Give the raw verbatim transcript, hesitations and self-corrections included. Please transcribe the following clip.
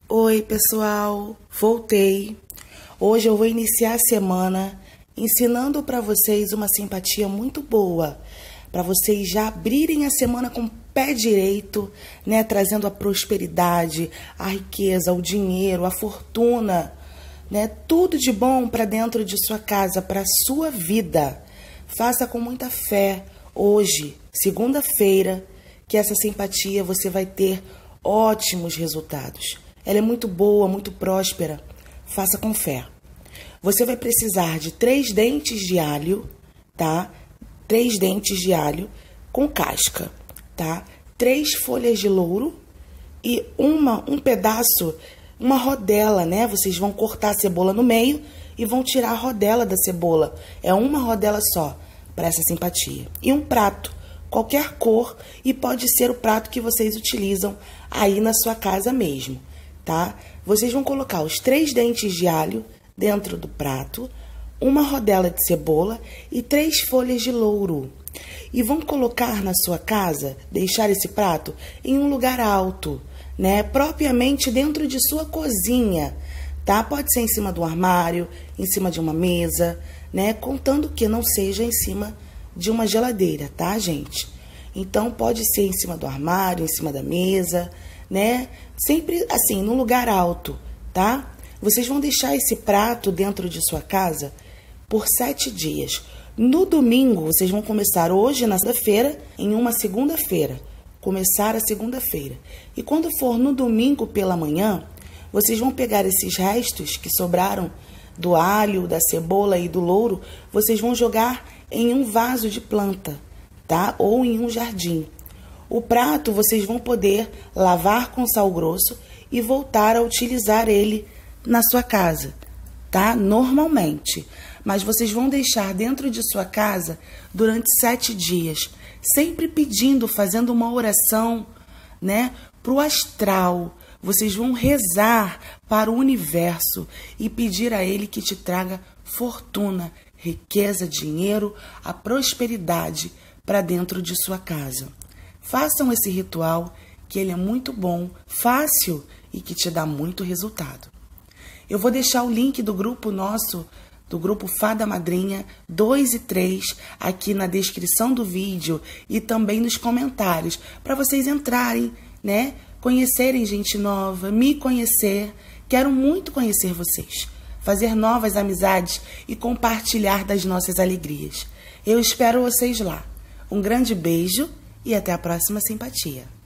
Oi, pessoal, voltei. Hoje eu vou iniciar a semana ensinando para vocês uma simpatia muito boa, para vocês já abrirem a semana com o pé direito, né, trazendo a prosperidade, a riqueza, o dinheiro, a fortuna, né, tudo de bom para dentro de sua casa, para a sua vida. Faça com muita fé hoje, segunda-feira, que essa simpatia você vai ter ótimos resultados. Ela é muito boa, muito próspera. Faça com fé. Você vai precisar de três dentes de alho, tá? Três dentes de alho com casca, tá? Três folhas de louro e uma, um pedaço, uma rodela, né? Vocês vão cortar a cebola no meio e vão tirar a rodela da cebola. É uma rodela só para essa simpatia. E um prato, qualquer cor, e pode ser o prato que vocês utilizam aí na sua casa mesmo. Tá? Vocês vão colocar os três dentes de alho dentro do prato, uma rodela de cebola e três folhas de louro. E vão colocar na sua casa, deixar esse prato em um lugar alto, né? Propriamente dentro de sua cozinha, tá? Pode ser em cima do armário, em cima de uma mesa, né? Contando que não seja em cima de uma geladeira, tá, gente? Então, pode ser em cima do armário, em cima da mesa, né? Sempre assim, num lugar alto, tá? Vocês vão deixar esse prato dentro de sua casa por sete dias. No domingo, vocês vão começar hoje, na segunda-feira, em uma segunda-feira. Começar a segunda-feira. E quando for no domingo pela manhã, vocês vão pegar esses restos que sobraram do alho, da cebola e do louro, vocês vão jogar em um vaso de planta, tá? Ou em um jardim. O prato vocês vão poder lavar com sal grosso e voltar a utilizar ele na sua casa, tá? Normalmente. Mas vocês vão deixar dentro de sua casa durante sete dias, sempre pedindo, fazendo uma oração, né, para o astral. Vocês vão rezar para o universo e pedir a ele que te traga fortuna, riqueza, dinheiro, a prosperidade para dentro de sua casa. Façam esse ritual, que ele é muito bom, fácil e que te dá muito resultado. Eu vou deixar o link do grupo nosso, do grupo Fada Madrinha dois e três, aqui na descrição do vídeo e também nos comentários, para vocês entrarem, né? Conhecerem gente nova, me conhecer. Quero muito conhecer vocês, fazer novas amizades e compartilhar das nossas alegrias. Eu espero vocês lá. Um grande beijo e até a próxima simpatia.